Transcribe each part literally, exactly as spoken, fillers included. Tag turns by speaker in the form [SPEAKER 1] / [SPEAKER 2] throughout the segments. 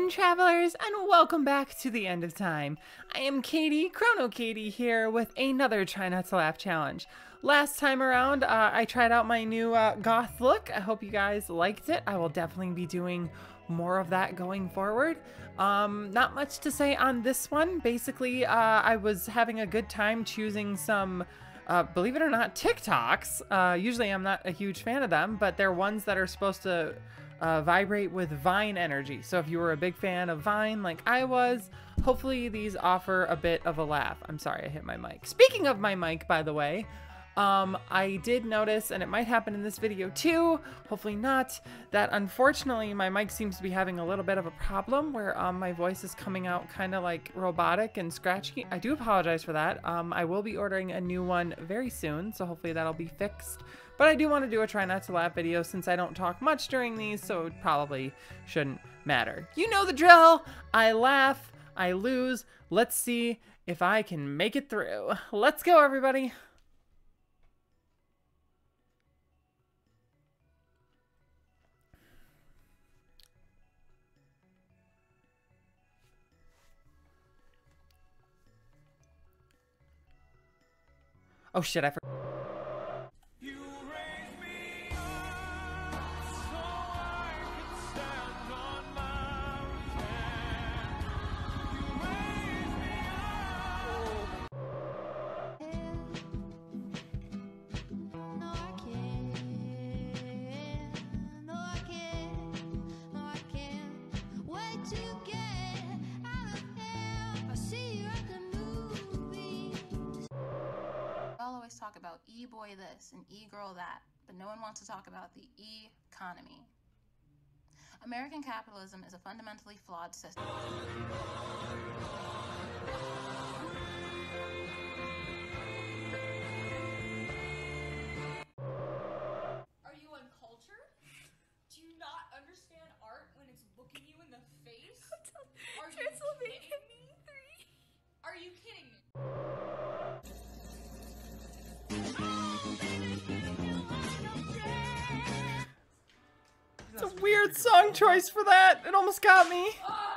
[SPEAKER 1] again, travelers, and welcome back to the end of time. I am Katie, Chrono Katie, here with another Try Not to Laugh challenge. Last time around, uh, I tried out my new uh, goth look. I hope you guys liked it. I will definitely be doing more of that going forward. Um, not much to say on this one. Basically, uh, I was having a good time choosing some, uh, believe it or not, TikToks. Uh, usually I'm not a huge fan of them, but they're ones that are supposed to Uh, vibrate with Vine energy. So if you were a big fan of Vine like I was, hopefully these offer a bit of a laugh. I'm sorry, I hit my mic. Speaking of my mic, by the way, um, I did notice, and it might happen in this video too, hopefully not, that unfortunately my mic seems to be having a little bit of a problem where um, my voice is coming out kind of like robotic and scratchy. I do apologize for that. Um, I will be ordering a new one very soon, so hopefully that'll be fixed. But I do want to do a Try Not to Laugh video since I don't talk much during these, so it probably shouldn't matter. You know the drill. I laugh, I lose. Let's see if I can make it through. Let's go, everybody. Oh shit, I forgot.
[SPEAKER 2] Talk about e-boy this and e-girl that, but no one wants to talk about the e-economy. American capitalism is a fundamentally flawed system.
[SPEAKER 3] Are you uncultured? Do you not understand art when it's looking you in the face? Are you kidding me? Are you kidding me?
[SPEAKER 1] It's a weird song choice for that. It almost got me.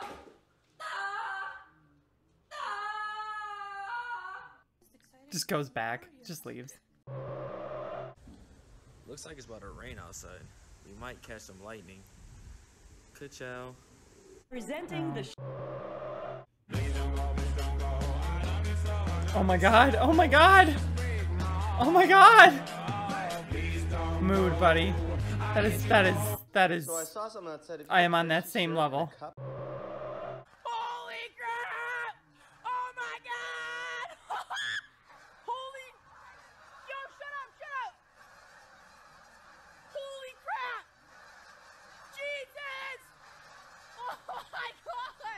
[SPEAKER 1] Just goes back. Just leaves.
[SPEAKER 4] Looks like it's about to rain outside. We might catch some lightning. Ka-chow.
[SPEAKER 5] Presenting the sh
[SPEAKER 1] Oh my god. Oh my god. Oh my god. Mood, buddy. That is, that is, that is,
[SPEAKER 6] so I saw something that said if
[SPEAKER 1] I am on that same level.
[SPEAKER 3] Holy crap! Oh my god! Holy... Yo, shut up, shut up! Holy crap! Jesus! Oh my god!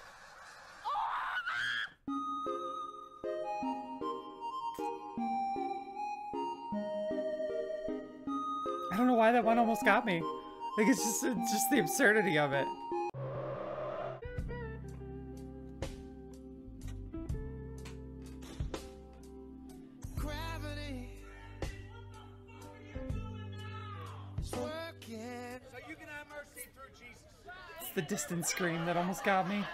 [SPEAKER 1] I don't know why that one almost got me. Like, it's just, it's just the absurdity of it.
[SPEAKER 7] Gravity. So you can have mercy through Jesus.
[SPEAKER 1] It's the distant scream that almost got me.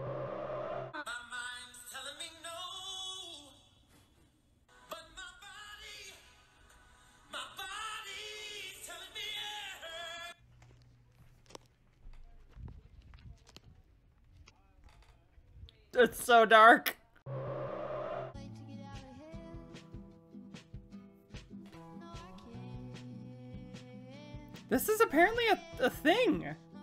[SPEAKER 1] It's so dark. This is apparently a, a thing.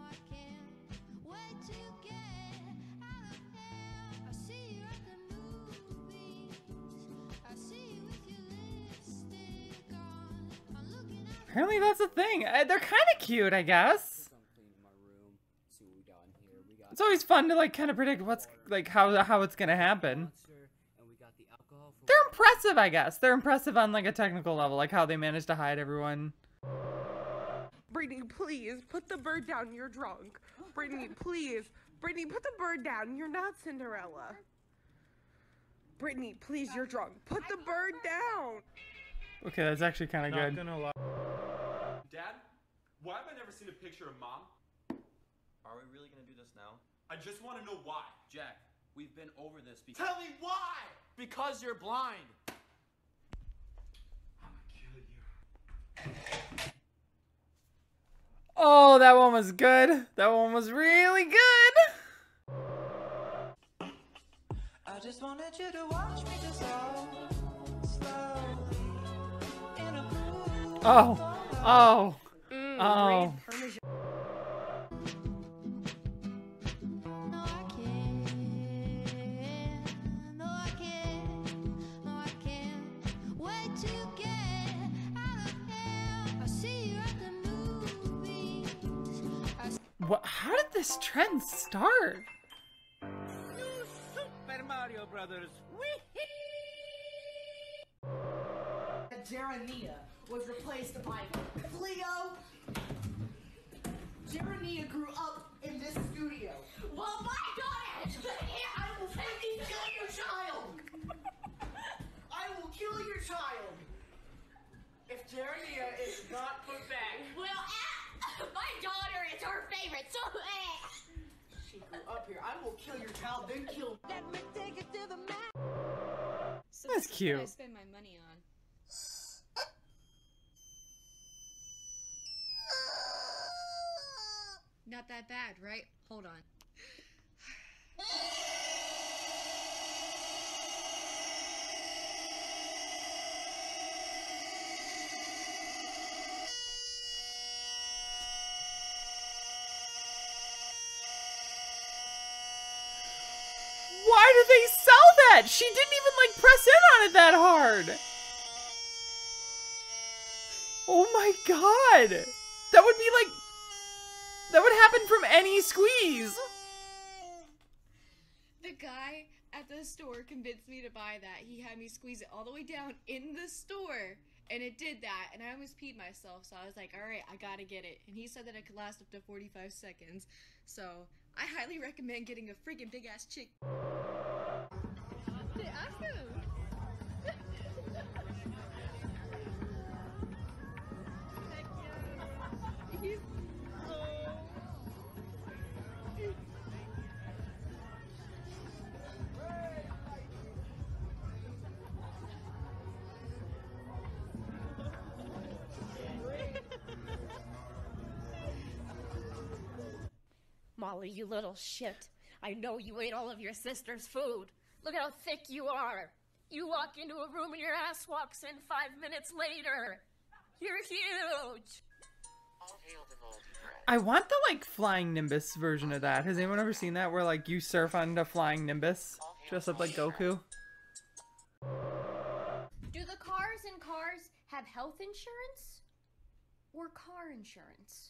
[SPEAKER 1] Apparently that's a thing. Uh, they're kind of cute, I guess. It's always fun to like kind of predict what's like how how it's gonna happen. They're impressive, I guess. They're impressive on like a technical level, like how they managed to hide everyone.
[SPEAKER 8] Brittany, please put the bird down. You're drunk. Brittany, please. Brittany, put the bird down. You're not Cinderella. Brittany, please. You're drunk. Put the bird down.
[SPEAKER 1] Okay, that's actually kind of good.
[SPEAKER 9] Gonna lie. Dad, why have I never seen a picture of Mom?
[SPEAKER 6] Are we really gonna do this now? I just want to know why.
[SPEAKER 9] Jack, we've been over this because-
[SPEAKER 6] Tell me why!
[SPEAKER 9] Because you're blind!
[SPEAKER 6] I'm gonna kill you.
[SPEAKER 1] Oh, that one was good. That one was really good.
[SPEAKER 10] I just wanted you to watch me dissolve slowly in a groove.
[SPEAKER 1] Oh, oh,
[SPEAKER 5] Mm,
[SPEAKER 1] oh.
[SPEAKER 5] great Parmesan.
[SPEAKER 11] No, I can't. No, I can't. No, I can't. Wait till you get out of here. I see you at the movies. I see
[SPEAKER 1] What? How did this trend start?
[SPEAKER 7] Super Mario Brothers.
[SPEAKER 12] Gerania was replaced by Cleo. Gerania grew up in this studio. Well, my daughter, I will fucking kill your child. I will kill your child if Gerania is not put back.
[SPEAKER 3] Well, ah, my daughter is her favorite, so eh.
[SPEAKER 12] She grew up here. I will kill your child, then kill. Let me take it to the map.
[SPEAKER 3] So
[SPEAKER 1] That's
[SPEAKER 3] this is
[SPEAKER 1] cute.
[SPEAKER 3] what I spend my money on. Not that bad, right? Hold on.
[SPEAKER 1] Why did they sell that? She didn't even like press in on it that hard. Oh my god. That would be like, that would happen from any squeeze.
[SPEAKER 3] The guy at the store convinced me to buy that. He had me squeeze it all the way down in the store, and it did that, and I almost peed myself, so I was like, alright, I gotta get it. And he said that it could last up to forty-five seconds, so I highly recommend getting a freaking big-ass chick. Hey, ask him. He's
[SPEAKER 13] Molly, you little shit. I know you ate all of your sister's food. Look how thick you are. You walk into a room and your ass walks in five minutes later. You're huge.
[SPEAKER 1] I want the like flying Nimbus version of that. Has anyone ever seen that where like you surf on the flying Nimbus? Dress up like Goku?
[SPEAKER 13] Do the cars in Cars have health insurance? Or car insurance?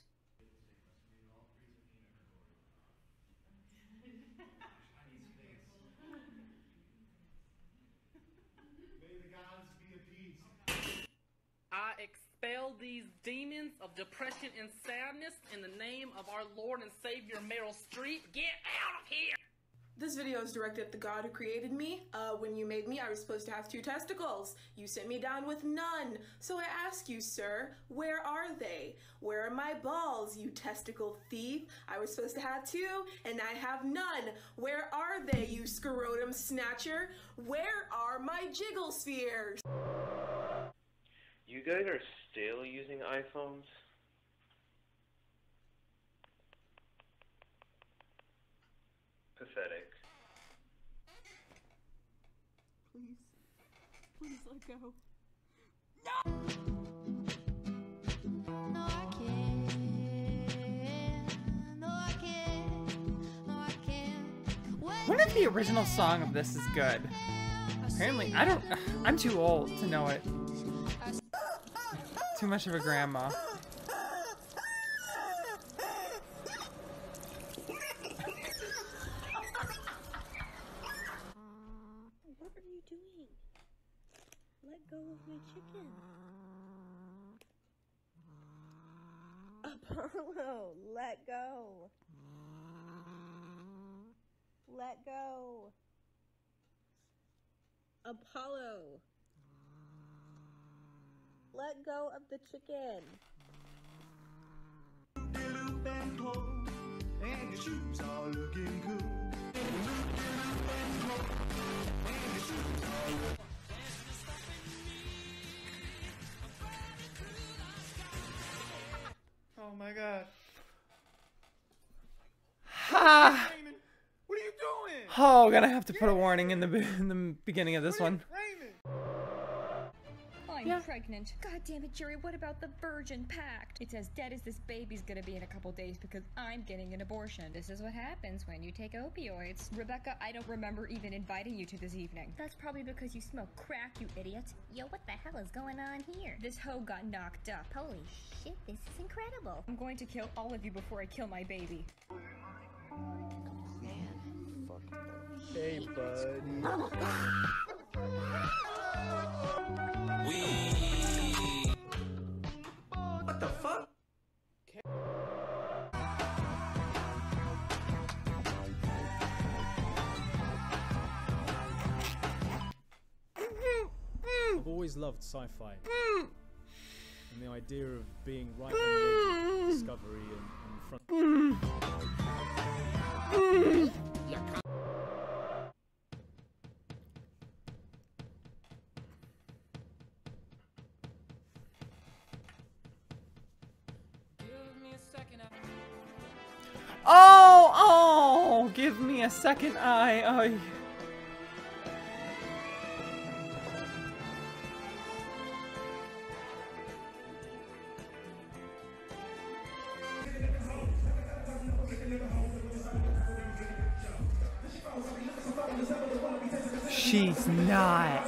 [SPEAKER 14] I expel these demons of depression and sadness in the name of our Lord and Savior Meryl Streep. Get out of here!
[SPEAKER 8] This video is directed at the God who created me. Uh, when you made me, I was supposed to have two testicles. You sent me down with none. So I ask you, sir, where are they? Where are my balls, you testicle thief? I was supposed to have two, and I have none. Where are they, you scrotum snatcher? Where are my jiggle spheres?
[SPEAKER 15] You guys are still using iPhones? Pathetic.
[SPEAKER 3] Please. Please let go.
[SPEAKER 11] No, I can't. No, I can't. No, I can't.
[SPEAKER 1] I wonder if the original song of this is good. Apparently, I don't, I'm too old to know it. Too much of a grandma.
[SPEAKER 5] What are you doing? Let go of my chicken. Apollo, let go. Let go. Apollo. Let go of the chicken.
[SPEAKER 10] And your shoes are looking cool.
[SPEAKER 7] Oh my god.
[SPEAKER 1] Ha!
[SPEAKER 7] What are you doing?
[SPEAKER 1] Oh, gonna have to put a warning in the be- in the beginning of this one.
[SPEAKER 16] I'm
[SPEAKER 1] Yeah.
[SPEAKER 16] pregnant. God damn it, Jerry, what about the virgin pact? It's as dead as this baby's gonna be in a couple days because I'm getting an abortion. This is what happens when you take opioids. Rebecca, I don't remember even inviting you to this evening. That's probably because you smoke crack, you idiot. Yo, what the hell is going on here? This hoe got knocked up. Holy shit, this is incredible. I'm going to kill all of you before I kill my baby.
[SPEAKER 10] Hey, buddy.
[SPEAKER 7] What the fuck?
[SPEAKER 17] I've always loved sci-fi. And the idea of being right on the edge of discovery and, and front.
[SPEAKER 1] Oh, oh, give me a second eye. Oh. She's not.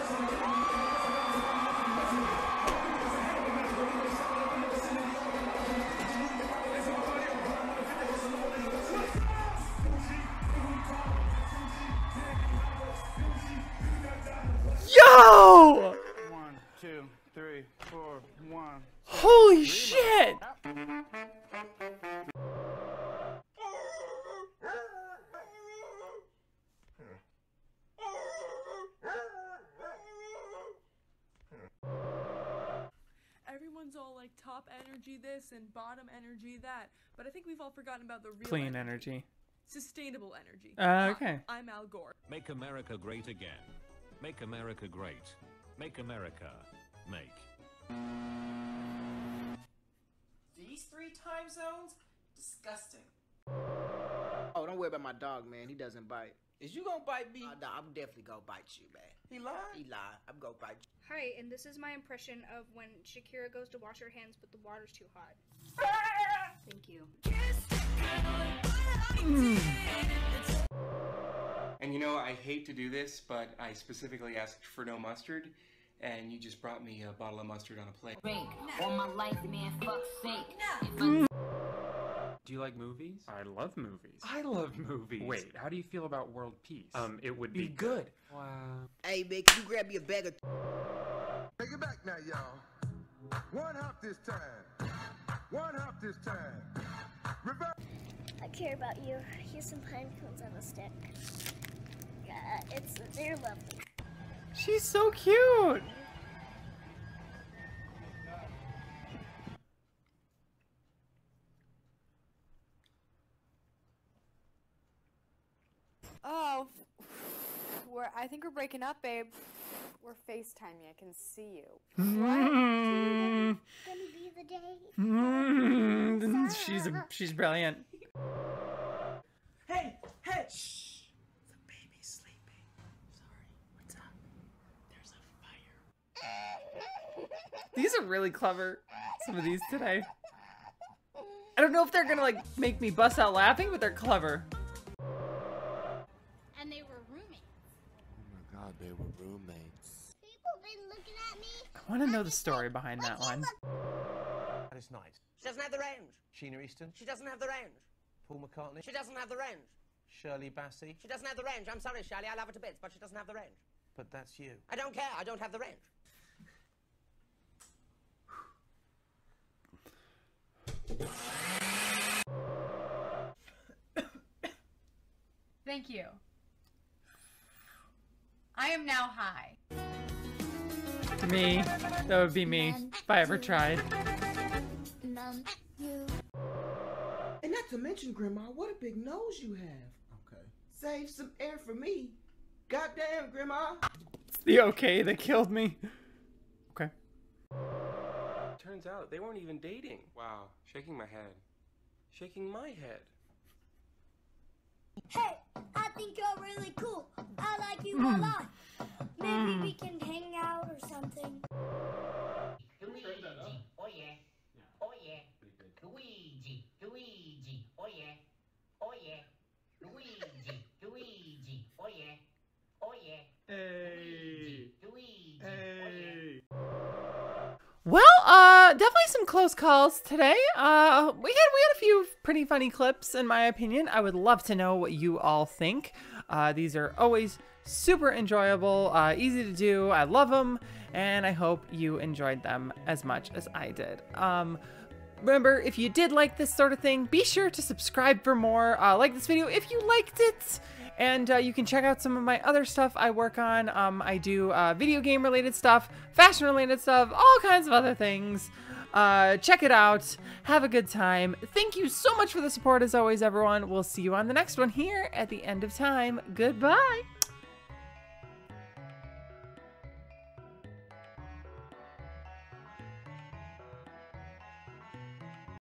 [SPEAKER 1] Yo!
[SPEAKER 7] One, two, three, four, one.
[SPEAKER 1] Holy shit!
[SPEAKER 18] Everyone's all like top energy this and bottom energy that, but I think we've all forgotten about the real
[SPEAKER 1] Clean
[SPEAKER 18] energy.
[SPEAKER 1] energy.
[SPEAKER 18] Sustainable energy.
[SPEAKER 1] Uh, okay.
[SPEAKER 18] Hi, I'm Al Gore.
[SPEAKER 19] Make America great again. Make America great. Make America. Make.
[SPEAKER 12] These three time zones? Disgusting. Oh, don't worry about my dog, man. He doesn't bite. Is you gonna bite me? Uh, nah, I'm definitely gonna bite you, man. He lied? He lied. I'm gonna bite you.
[SPEAKER 20] Hi, and this is my impression of when Shakira goes to wash her hands, but the water's too hot. Thank you.
[SPEAKER 21] And you know, I hate to do this, but I specifically asked for no mustard, and you just brought me a bottle of mustard on a plate.
[SPEAKER 22] All my life, man, fuck's sake.
[SPEAKER 23] Do you like movies? I love movies. I love movies. Wait, how do you feel about world peace? Um, it would be,
[SPEAKER 21] Be good.
[SPEAKER 23] Wow.
[SPEAKER 12] Hey, man, can you grab me a bag of...
[SPEAKER 24] Take it back now, y'all. One hop this time. One hop this time. Reverse.
[SPEAKER 5] I care about you. Here's some pine cones on a stick. Yeah, it's they're lovely.
[SPEAKER 1] She's so cute.
[SPEAKER 25] Oh, we're, I think we're breaking up, babe. We're FaceTiming. I can see you.
[SPEAKER 1] Mm.
[SPEAKER 5] Gonna be the day.
[SPEAKER 1] Mm. She's a, she's brilliant.
[SPEAKER 12] Hey, hey! Shh! The baby's sleeping. Sorry. What's up? There's a fire.
[SPEAKER 1] These are really clever. Some of these today. I don't know if they're gonna like make me bust out laughing, but they're clever.
[SPEAKER 20] And they were roommates.
[SPEAKER 26] Oh my god, they were roommates.
[SPEAKER 5] People been looking at me.
[SPEAKER 1] I want to know the story behind that one.
[SPEAKER 27] That is nice.
[SPEAKER 28] She doesn't have the range.
[SPEAKER 27] Sheena Easton.
[SPEAKER 28] She doesn't have the range.
[SPEAKER 27] Paul McCartney.
[SPEAKER 28] She doesn't have the range.
[SPEAKER 27] Shirley Bassey.
[SPEAKER 28] She doesn't have the range. I'm sorry, Shirley. I love her to bits, but she doesn't have the range.
[SPEAKER 27] But that's you.
[SPEAKER 28] I don't care. I don't have the range.
[SPEAKER 29] Thank you. I am now high.
[SPEAKER 1] Me. That would be me if I ever tried.
[SPEAKER 8] And not
[SPEAKER 12] Not to mention, Grandma, what a big nose you have.
[SPEAKER 2] Okay.
[SPEAKER 12] Save some air for me. Goddamn, Grandma.
[SPEAKER 1] It's the okay that killed me. Okay.
[SPEAKER 3] Turns out they weren't even dating. Wow, shaking my head. Shaking my head.
[SPEAKER 5] Hey, I think you're really cool. I like you a lot. Maybe we can hang out or something.
[SPEAKER 22] Luigi, oh yeah, oh yeah. Luigi, Luigi, oh yeah, oh yeah. Luigi, Luigi, oh yeah, oh yeah.
[SPEAKER 1] Hey,
[SPEAKER 22] Luigi,
[SPEAKER 1] hey. Well, uh, definitely some close calls today. Uh, we had we had a few pretty funny clips, in my opinion. I would love to know what you all think. Uh, these are always super enjoyable, uh, easy to do. I love them, and I hope you enjoyed them as much as I did. Um, remember, if you did like this sort of thing, be sure to subscribe for more. Uh, like this video if you liked it. And uh, you can check out some of my other stuff I work on. Um, I do uh, video game related stuff, fashion related stuff, all kinds of other things. Uh, check it out. Have a good time. Thank you so much for the support as always, everyone. We'll see you on the next one here at the end of time. Goodbye.